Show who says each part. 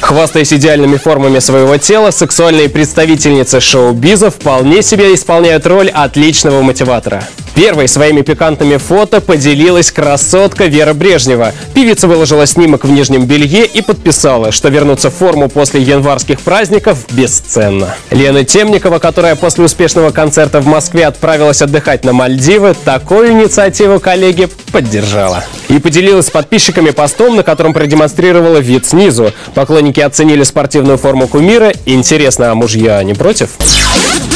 Speaker 1: Хвастаясь идеальными формами своего тела, сексуальные представительницы шоу-биза вполне себе исполняют роль отличного мотиватора. Первой своими пикантными фото поделилась красотка Вера Брежнева. Певица выложила снимок в нижнем белье и подписала, что вернуться в форму после январских праздников бесценно. Лена Темникова, которая после успешного концерта в Москве отправилась отдыхать на Мальдивы, такую инициативу коллеги поддержала. И поделилась с подписчиками постом, на котором продемонстрировала вид снизу. Поклонники оценили спортивную форму кумира. Интересно, а мужья не против?